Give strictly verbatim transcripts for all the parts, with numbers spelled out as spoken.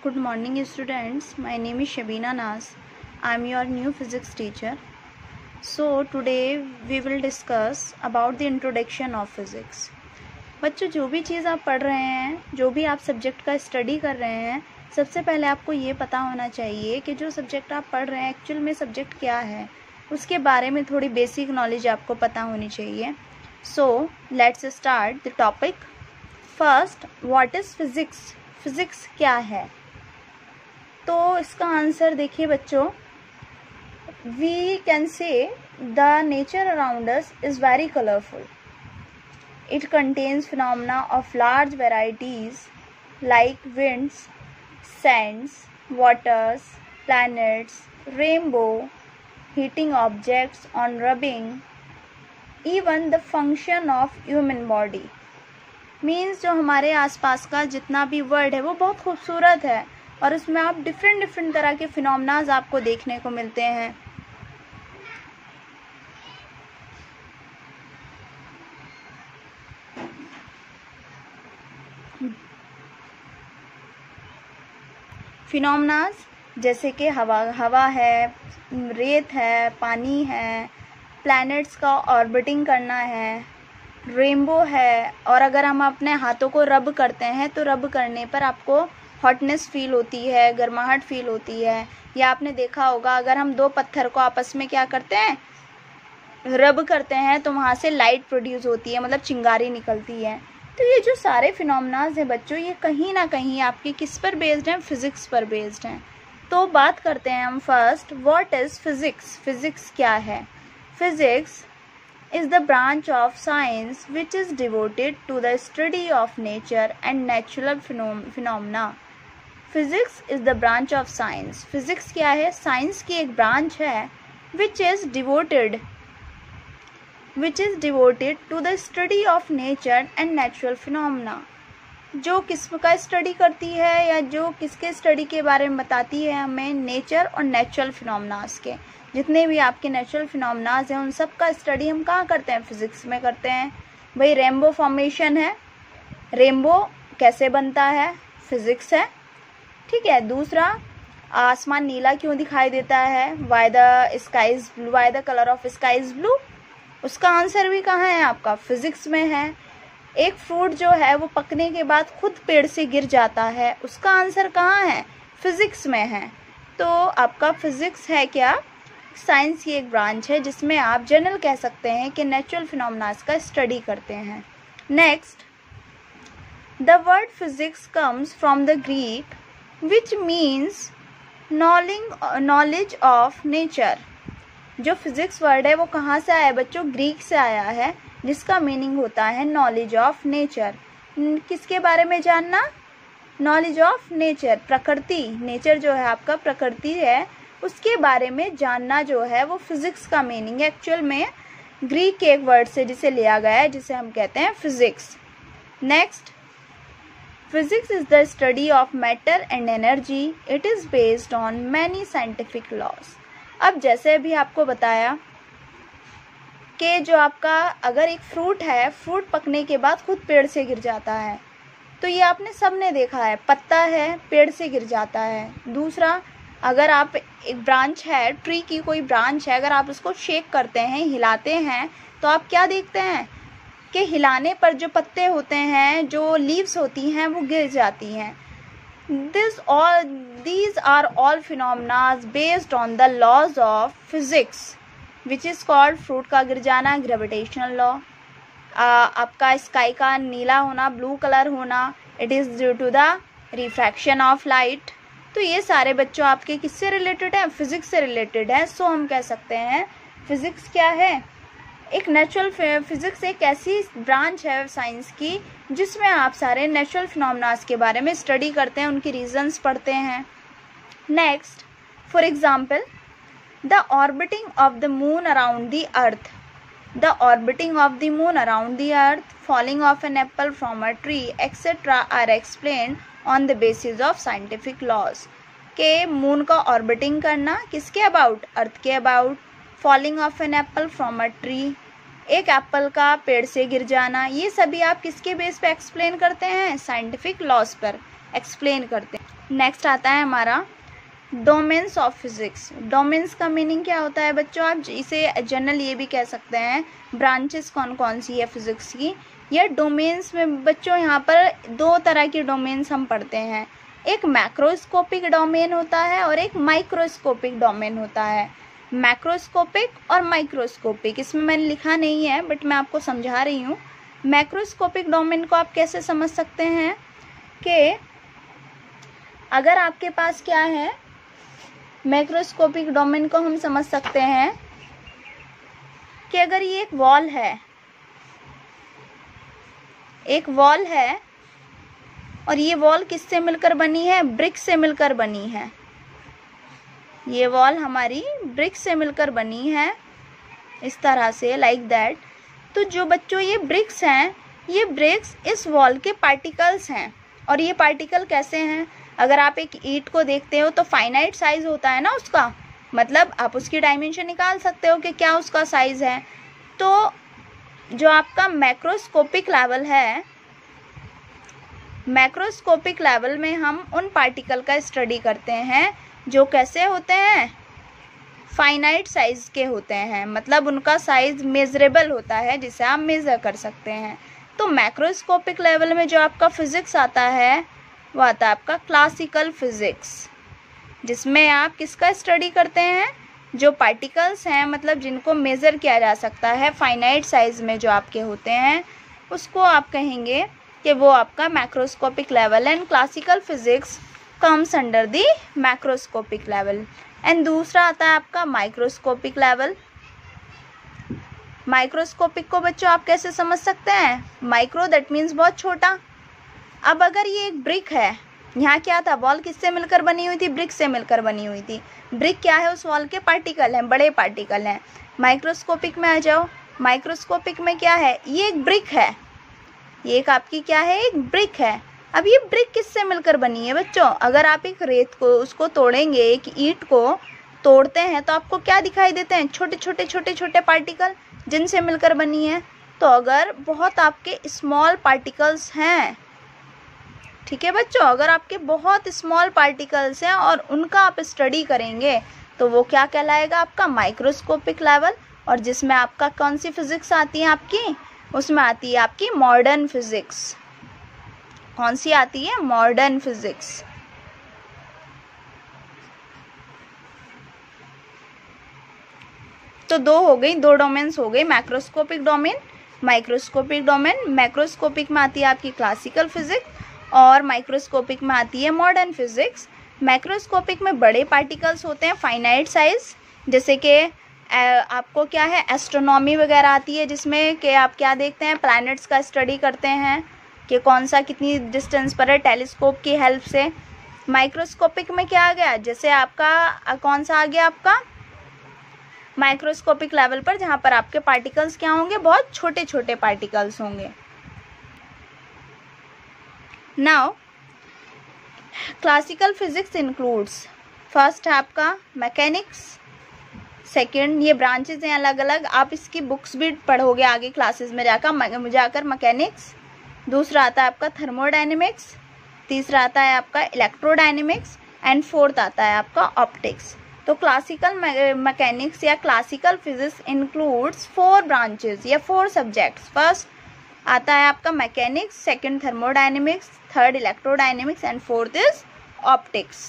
Good morning students, my name is Shabina Nas. I am your new physics teacher. So today we will discuss about the introduction of physics. बच्चों, जो भी चीज़ आप पढ़ रहे हैं, जो भी आप सब्जेक्ट का स्टडी कर रहे हैं, सबसे पहले आपको ये पता होना चाहिए कि जो सब्जेक्ट आप पढ़ रहे हैं एक्चुअल में सब्जेक्ट क्या है, उसके बारे में थोड़ी बेसिक नॉलेज आपको पता होनी चाहिए. So let's start the topic. First, what is physics. Physics क्या है? तो इसका आंसर देखिए बच्चों, we can say the nature around us is very colourful. It contains phenomena of large varieties like winds, sands, waters, planets, rainbow, heating objects on rubbing, even the function of human body. Means जो हमारे आसपास का जितना भी world है वो बहुत खूबसूरत है और उसमें आप डिफरेंट डिफरेंट तरह के फिनोमेनाज आपको देखने को मिलते हैं. फिनोमेनाज जैसे कि हवा हवा है, रेत है, पानी है, प्लैनेट्स का ऑर्बिटिंग करना है, रेनबो है. और अगर हम अपने हाथों को रब करते हैं तो रब करने पर आपको हॉटनेस फील होती है, गर्माहट फील होती है. या आपने देखा होगा अगर हम दो पत्थर को आपस में क्या करते हैं, रब करते हैं, तो वहाँ से लाइट प्रोड्यूस होती है, मतलब चिंगारी निकलती है. तो ये जो सारे फिनोमेनाज हैं बच्चों, ये कहीं ना कहीं आपके किस पर बेस्ड हैं? फिज़िक्स पर बेस्ड हैं. तो बात करते हैं हम first, what is physics. Physics क्या है? Physics is the branch of science which is devoted to the study of nature and natural phenomena. Physics is the branch of science. Physics क्या है? साइंस की एक ब्रांच है which is devoted which is devoted to the study of nature and natural phenomena. जो किस्म का study करती है या जो किसके स्टडी के बारे में बताती है हमें? नेचर और नेचुरल फिनोमेनास के. जितने भी आपके नेचुरल फिनोमेनास हैं उन सब का स्टडी हम कहाँ करते हैं? फिज़िक्स में करते हैं. भाई रेनबो फॉर्मेशन है, रेनबो कैसे बनता है? फिज़िक्स है. ठीक है. दूसरा, आसमान नीला क्यों दिखाई देता है? Why the sky is blue, why the colour of sky is blue. उसका आंसर भी कहाँ है? आपका फिज़िक्स में है. एक फ्रूट जो है वो पकने के बाद खुद पेड़ से गिर जाता है, उसका आंसर कहाँ है? फिज़िक्स में है. तो आपका फिज़िक्स है क्या? साइंस की एक ब्रांच है जिसमें आप जनरल कह सकते हैं कि नेचुरल फिनोमेनास का स्टडी करते हैं. Next, the word physics comes from the Greek which means knowledge of nature. जो फिजिक्स वर्ड है वो कहाँ से आया बच्चों? ग्रीक से आया है, जिसका मीनिंग होता है नॉलेज ऑफ नेचर. किसके बारे में जानना? नॉलेज ऑफ नेचर, प्रकृति. नेचर जो है आपका प्रकृति है, उसके बारे में जानना जो है वो फिजिक्स का मीनिंग है. एक्चुअल में ग्रीक के एक वर्ड से जिसे लिया गया है, जिसे हम कहते हैं physics. Next, physics is the study of matter and energy. It is based on many scientific laws. अब जैसे भी आपको बताया कि जो आपका अगर एक फ्रूट है, फ्रूट पकने के बाद खुद पेड़ से गिर जाता है, तो ये आपने सबने देखा है. पत्ता है, पेड़ से गिर जाता है. दूसरा, अगर आप एक ब्रांच है, ट्री की कोई ब्रांच है, अगर आप उसको शेक करते हैं, हिलाते हैं, तो आप क्या देखते हैं कि हिलाने पर जो पत्ते होते हैं, जो लीव्स होती हैं, वो गिर जाती हैं. This all these are all phenomenas based on the laws of physics which is called. Fruit का गिर जाना ग्रेविटेशनल लॉ. आपका स्काई का नीला होना, ब्लू कलर होना, it is due to the refraction of light. तो ये सारे बच्चों आपके किससे रिलेटेड हैं? फिजिक्स से रिलेटेड है. सो हम कह सकते हैं फिजिक्स क्या है? एक नेचुरल फिजिक्स एक ऐसी ब्रांच है साइंस की जिसमें आप सारे नेचुरल फिनोमेनास के बारे में स्टडी करते हैं, उनकी रीजंस पढ़ते हैं. Next, for example, the orbiting of the moon around the earth. The orbiting of the moon around the earth, falling of an apple from a tree etcetera are explained on the basis of scientific laws. के moon का orbiting करना किसके about? Earth के about. Falling of an apple from a tree, एक apple का पेड़ से गिर जाना, ये सभी आप किसके बेस पे एक्सप्लेन करते हैं? साइंटिफिक लॉज पर एक्सप्लेन करते हैं. नेक्स्ट आता है हमारा डोमेन्स ऑफ फिजिक्स। डोमेन्स का मीनिंग क्या होता है बच्चों, आप इसे जनरल ये भी कह सकते हैं ब्रांचेस कौन कौन सी है फिजिक्स की। या डोमेन्स में बच्चों यहाँ पर दो तरह की डोमेन्स हम पढ़ते हैं, एक मैक्रोस्कोपिक डोमेन होता है और एक माइक्रोस्कोपिक डोमेन होता है। मैक्रोस्कोपिक और माइक्रोस्कोपिक इसमें मैंने लिखा नहीं है बट मैं आपको समझा रही हूँ। मैक्रोस्कोपिक डोमेन को आप कैसे समझ सकते हैं कि अगर आपके पास क्या है, मैक्रोस्कोपिक डोमेन को हम समझ सकते हैं कि अगर ये एक वॉल है, एक वॉल है और ये वॉल किससे मिलकर बनी है, ब्रिक से मिलकर बनी है। ये वॉल हमारी ब्रिक से मिलकर बनी है इस तरह से, लाइक दैट। तो जो बच्चों ये ब्रिक्स हैं, ये ब्रिक्स इस वॉल के पार्टिकल्स हैं। और ये पार्टिकल कैसे हैं, अगर आप एक ईंट को देखते हो तो फाइनाइट साइज होता है ना उसका, मतलब आप उसकी डायमेंशन निकाल सकते हो कि क्या उसका साइज है। तो जो आपका मैक्रोस्कोपिक लेवल है, मैक्रोस्कोपिक लेवल में हम उन पार्टिकल का स्टडी करते हैं जो कैसे होते हैं, फाइनाइट साइज के होते हैं, मतलब उनका साइज मेजरेबल होता है जिसे आप मेज़र कर सकते हैं। तो मैक्रोस्कोपिक लेवल में जो आपका फिज़िक्स आता है वो आता है आपका क्लासिकल फिज़िक्स, जिसमें आप किसका स्टडी करते हैं, जो पार्टिकल्स हैं, मतलब जिनको मेज़र किया जा सकता है फाइनाइट साइज में जो आपके होते हैं, उसको आप कहेंगे कि वो आपका macroscopic level. And classical physics comes under the macroscopic level. And दूसरा आता है आपका माइक्रोस्कोपिक लेवल। माइक्रोस्कोपिक को बच्चों आप कैसे समझ सकते हैं, माइक्रो दैट मीन्स बहुत छोटा। अब अगर ये एक ब्रिक है, यहाँ क्या था, वॉल किससे मिलकर बनी हुई थी, ब्रिक से मिलकर बनी हुई थी। ब्रिक क्या है, उस वॉल के पार्टिकल हैं, बड़े पार्टिकल हैं। माइक्रोस्कोपिक में आ जाओ, माइक्रोस्कोपिक में क्या है, ये एक ब्रिक है, ये एक आपकी क्या है, एक ब्रिक है। अब ये ब्रिक किससे मिलकर बनी है बच्चों, अगर आप एक रेत को उसको तोड़ेंगे, एक ईंट को तोड़ते हैं तो आपको क्या दिखाई देते हैं, छोटे छोटे छोटे छोटे पार्टिकल जिनसे मिलकर बनी है। तो अगर बहुत आपके स्मॉल पार्टिकल्स हैं, ठीक है बच्चों, अगर आपके बहुत स्मॉल पार्टिकल्स हैं और उनका आप स्टडी करेंगे तो वो क्या कहलाएगा, आपका माइक्रोस्कोपिक लेवल। और जिसमें आपका कौन सी फिजिक्स आती है आपकी, उसमें आती है आपकी मॉडर्न फिजिक्स। कौन सी आती है, मॉडर्न फिजिक्स। तो दो हो गई, दो डोमेन्स हो गए, macroscopic domain, microscopic domain. Macroscopic में आती है आपकी क्लासिकल फिजिक्स और माइक्रोस्कोपिक में आती है मॉडर्न फिजिक्स। मैक्रोस्कोपिक में बड़े पार्टिकल्स होते हैं फाइनाइट साइज, जैसे कि आपको क्या है, एस्ट्रोनॉमी वगैरह आती है, जिसमें कि आप क्या देखते हैं, प्लैनेट्स का स्टडी करते हैं कि कौन सा कितनी डिस्टेंस पर है टेलीस्कोप की हेल्प से। माइक्रोस्कोपिक में क्या आ गया, जैसे आपका कौन सा आ गया, आपका माइक्रोस्कोपिक लेवल पर, जहाँ पर आपके पार्टिकल्स क्या होंगे, बहुत छोटे छोटे पार्टिकल्स होंगे। Now classical physics includes, first है आपका मैकेनिक्स, सेकंड, ये ब्रांचेज हैं अलग अलग, आप इसकी बुक्स भी पढ़ोगे आगे क्लासेस में जाकर जाकर मैकेनिक्स। दूसरा आता है आपका थर्मोडायनेमिक्स, तीसरा आता है आपका इलेक्ट्रोडायनेमिक्स एंड फोर्थ आता है आपका ऑप्टिक्स। तो क्लासिकल मैकेनिक्स या classical physics includes four branches या फोर सब्जेक्ट्स। फर्स्ट आता है आपका mechanics, second thermodynamics, third electrodynamics and fourth is optics.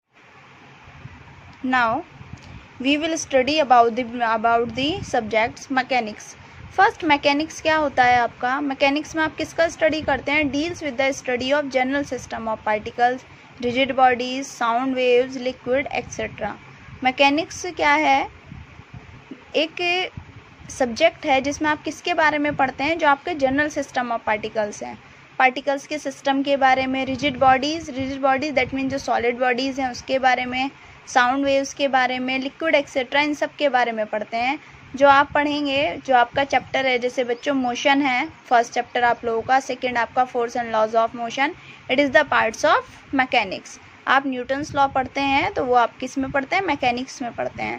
Now we will study about the about the subjects mechanics. First mechanics क्या होता है आपका, mechanics में आप किसका स्टडी करते हैं, deals with the study of general system of particles, rigid bodies, sound waves, liquid etcetera. Mechanics क्या है, एक सब्जेक्ट है जिसमें आप किसके बारे में पढ़ते हैं, जो आपके जनरल सिस्टम ऑफ पार्टिकल्स हैं, पार्टिकल्स के सिस्टम के बारे में, rigid bodies, rigid bodies that mean जो सॉलिड बॉडीज़ हैं उसके बारे में, साउंड वेव्स के बारे में, लिक्विड एक्सेट्रा, इन सब के बारे में पढ़ते हैं। जो आप पढ़ेंगे, जो आपका चैप्टर है, जैसे बच्चों मोशन है, फर्स्ट चैप्टर आप लोगों का, सेकंड आपका force and laws of motion, it is the parts of mechanics. आप न्यूटन्स लॉ पढ़ते हैं तो वो आप किस में पढ़ते हैं, मैकेनिक्स में पढ़ते हैं।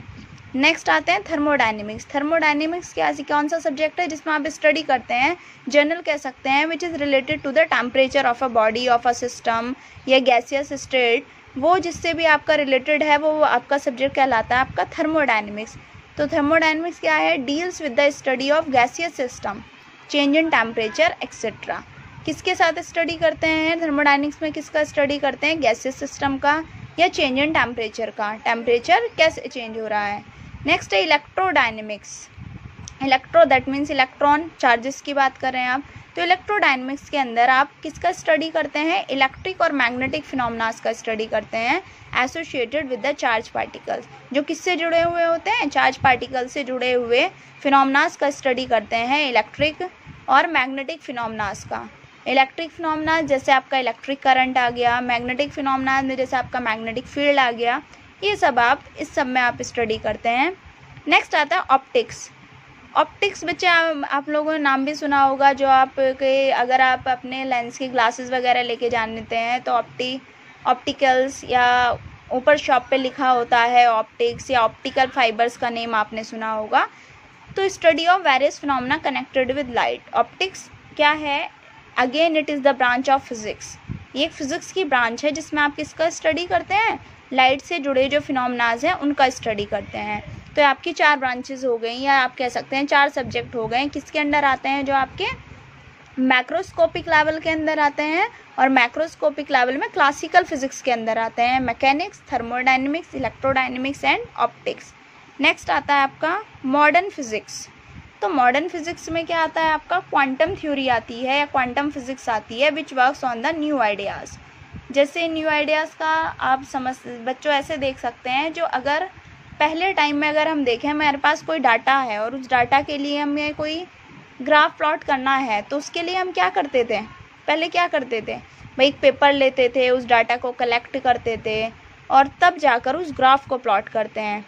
नेक्स्ट आते हैं थर्मोडायनेमिक्स। थर्मोडायनेमिक्स क्या कौन सा सब्जेक्ट है जिसमें आप स्टडी करते हैं, जनरल कह सकते हैं, which is related to the temperature of a body, of a system या गैसियस स्टेट, वो जिससे भी आपका रिलेटेड है वो आपका सब्जेक्ट कहलाता है आपका थर्मोडायनेमिक्स। तो थर्मोडायनेमिक्स क्या है, deals with the study of gaseous system, change in temperature etcetera. किसके साथ स्टडी करते हैं थर्मोडायनेमिक्स में, किसका स्टडी करते हैं, गैसियस सिस्टम का या चेंज इन टेम्परेचर का, टेम्परेचर कैसे चेंज हो रहा है। नेक्स्ट है electrodynamics. Electro that means electron, charges की बात कर रहे हैं आप। तो इलेक्ट्रोडायनेमिक्स के अंदर आप किसका स्टडी करते हैं, इलेक्ट्रिक और मैग्नेटिक फिनोमेनास का स्टडी करते हैं associated with the charge particles, जो किससे जुड़े हुए होते हैं, चार्ज पार्टिकल से जुड़े हुए फिनोमेनास का स्टडी करते हैं, इलेक्ट्रिक और मैग्नेटिक फिनोमेनास का। इलेक्ट्रिक फिनोमेना जैसे आपका इलेक्ट्रिक करंट आ गया, मैग्नेटिक फिनोमेना में जैसे आपका मैग्नेटिक फील्ड आ गया, ये सब आप इस सब में आप स्टडी करते हैं। नेक्स्ट आता है ऑप्टिक्स। ऑप्टिक्स बच्चे आप, आप लोगों ने नाम भी सुना होगा, जो आप के अगर आप अपने लेंस की ग्लासेस वगैरह लेके जानते हैं तो ऑप्टी ऑप्टिकल्स या ऊपर शॉप पे लिखा होता है ऑप्टिक्स या ऑप्टिकल फाइबर्स का नेम आपने सुना होगा। तो study of various phenomena connected with light. Optics क्या है, again it is the branch of physics. ये एक फिजिक्स की ब्रांच है जिसमें आप किसका स्टडी करते हैं, लाइट से जुड़े जो फिनोमेनाज हैं उनका स्टडी करते हैं। तो आपकी चार ब्रांचेस हो गई, या आप कह सकते हैं चार सब्जेक्ट हो गए। किसके अंडर आते हैं, जो आपके मैक्रोस्कोपिक लेवल के अंदर आते हैं, और मैक्रोस्कोपिक लेवल में क्लासिकल फिजिक्स के अंदर आते हैं mechanics, thermodynamics, electrodynamics and optics. Next आता है आपका मॉडर्न फिजिक्स। तो मॉडर्न फिजिक्स में क्या आता है आपका, क्वांटम थ्योरी आती है या क्वांटम फिजिक्स आती है which works on the new ideas. जैसे न्यू आइडियाज़ का आप समझ बच्चों ऐसे देख सकते हैं, जो अगर पहले टाइम में अगर हम देखें मेरे पास कोई डाटा है और उस डाटा के लिए हमें कोई ग्राफ प्लॉट करना है, तो उसके लिए हम क्या करते थे, पहले क्या करते थे भाई, एक पेपर लेते थे, उस डाटा को कलेक्ट करते थे और तब जाकर उस ग्राफ को प्लॉट करते हैं।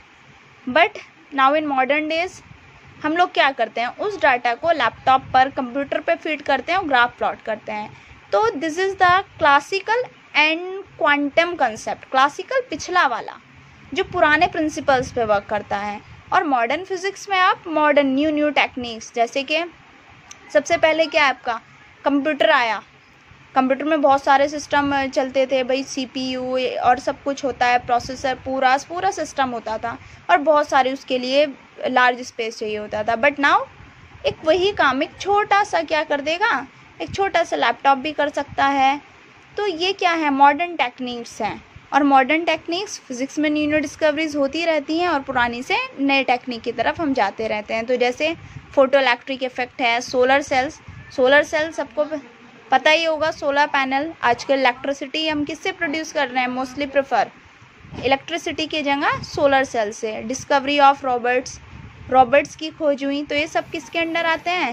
But now in modern days हम लोग क्या करते हैं, उस डाटा को लैपटॉप पर कंप्यूटर पे फीड करते हैं और ग्राफ प्लॉट करते हैं। तो this is the classical and quantum concept. Classical पिछला वाला जो पुराने प्रिंसिपल्स पे वर्क करता है, और मॉडर्न फिजिक्स में आप मॉडर्न न्यू न्यू टेक्निक्स, जैसे कि सबसे पहले क्या है आपका कंप्यूटर आया। कंप्यूटर में बहुत सारे सिस्टम चलते थे भाई, सीपीयू और सब कुछ होता है, प्रोसेसर, पूरा पूरा सिस्टम होता था और बहुत सारे उसके लिए लार्ज स्पेस चाहिए होता था। बट नाउ एक वही काम एक छोटा सा क्या कर देगा, एक छोटा सा लैपटॉप भी कर सकता है। तो ये क्या है, मॉडर्न टेक्निक्स हैं। और मॉडर्न टेक्निक्स फिजिक्स में न्यू न्यू डिस्कवरीज होती रहती हैं और पुरानी से नए टेक्निक की तरफ हम जाते रहते हैं। तो जैसे फोटो इलेक्ट्रिक इफेक्ट है, सोलर सेल्स। सोलर सेल सबको पता ही होगा, सोलर पैनल। आजकल इलेक्ट्रिसिटी हम किससे प्रोड्यूस कर रहे हैं, मोस्टली प्रेफर इलेक्ट्रिसिटी की जगह सोलर सेल से। डिस्कवरी ऑफ रॉबर्ट्स, रॉबर्ट्स की खोज हुई। तो ये सब किसके अंडर आते हैं।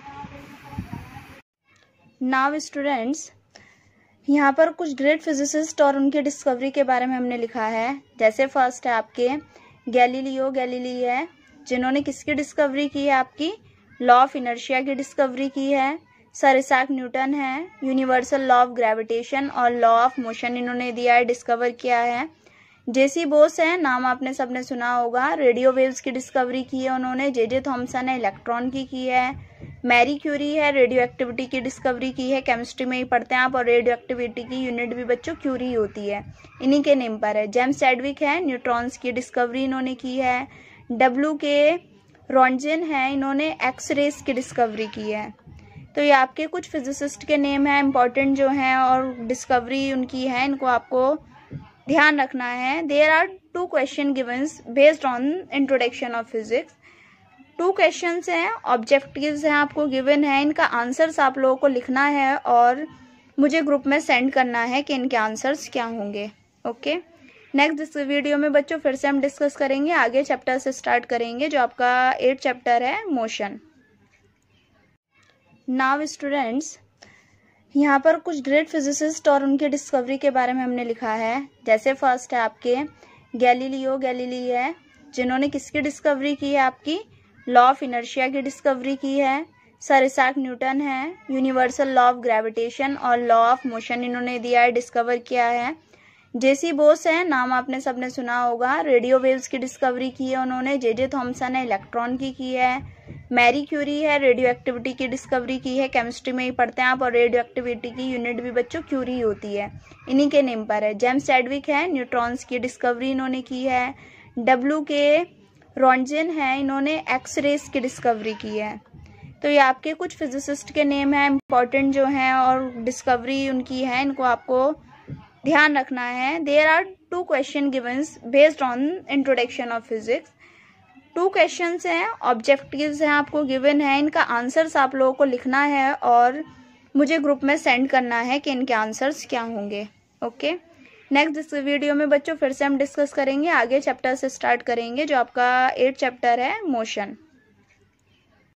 नाउ स्टूडेंट्स, यहाँ पर कुछ ग्रेट फिजिसिस्ट और उनके डिस्कवरी के बारे में हमने लिखा है। जैसे फर्स्ट है आपके गैलीलियो गैलीली है, जिन्होंने किसकी डिस्कवरी की है, आपकी लॉ ऑफ इनर्शिया की डिस्कवरी की है। सर इसाक न्यूटन है, यूनिवर्सल लॉ ऑफ ग्रेविटेशन और लॉ ऑफ मोशन इन्होंने दिया है, डिस्कवर किया है। जेसी बोस है, नाम आपने सबने सुना होगा, रेडियो वेव्स की डिस्कवरी की है उन्होंने। जे जे थॉमसन है, इलेक्ट्रॉन की की है। मैरी क्यूरी है, रेडियो एक्टिविटी की डिस्कवरी की है, केमिस्ट्री में ही पढ़ते हैं आप, और रेडियो एक्टिविटी की यूनिट भी बच्चों क्यूरी होती है, इन्हीं के नेम पर है। जेम्स चैडविक है, न्यूट्रॉन्स की डिस्कवरी इन्होंने की है। डब्ल्यू के रॉन्जन है, इन्होंने एक्स रेस की डिस्कवरी की है। तो ये आपके कुछ फिजिसिस्ट के नेम हैं इंपॉर्टेंट जो हैं और डिस्कवरी उनकी है, इनको आपको ध्यान रखना है। There are two question givens based on introduction of physics. Two questions हैं, ऑब्जेक्टिव्स हैं आपको गिवन है, इनका आंसर्स आप लोगों को लिखना है और मुझे ग्रुप में सेंड करना है कि इनके आंसर्स क्या होंगे। ओके, नेक्स्ट इस वीडियो में बच्चों फिर से हम डिस्कस करेंगे, आगे चैप्टर से स्टार्ट करेंगे जो आपका एट चैप्टर है मोशन। नाउ स्टूडेंट्स, यहाँ पर कुछ ग्रेट फिजिसिस्ट और उनके डिस्कवरी के बारे में हमने लिखा है। जैसे फर्स्ट है आपके गैलीलियो गैलीली है, जिन्होंने किसकी डिस्कवरी की है, आपकी लॉ ऑफ इनर्शिया की डिस्कवरी की है। सर इसाक न्यूटन है, यूनिवर्सल लॉ ऑफ ग्रेविटेशन और लॉ ऑफ मोशन इन्होंने दिया है, डिस्कवर किया है। जेसी बोस है, नाम आपने सबने सुना होगा, रेडियो वेव्स की डिस्कवरी की है उन्होंने। जे जे थॉमसन है, इलेक्ट्रॉन की की है। मैरी क्यूरी है, रेडियो एक्टिविटी की डिस्कवरी की है, केमिस्ट्री में ही पढ़ते हैं आप, और रेडियो एक्टिविटी की यूनिट भी बच्चों क्यूरी होती है, इन्हीं के नेम पर है। जेम्स चैडविक है, न्यूट्रॉन्स की डिस्कवरी इन्होंने की है। डब्ल्यू के रॉन्टजेन है, इन्होंने एक्स रेस की डिस्कवरी की है। तो ये आपके कुछ फिजिसिस्ट के नेम हैं इम्पॉर्टेंट जो हैं और डिस्कवरी उनकी है, इनको आपको ध्यान रखना है। There are two question givens based on introduction of physics. Two questions हैं, ऑब्जेक्टिव्स हैं आपको गिवन है, इनका आंसर्स आप लोगों को लिखना है और मुझे ग्रुप में सेंड करना है कि इनके आंसर्स क्या होंगे। ओके, नेक्स्ट इस वीडियो में बच्चों फिर से हम डिस्कस करेंगे, आगे चैप्टर से स्टार्ट करेंगे जो आपका एट चैप्टर है मोशन।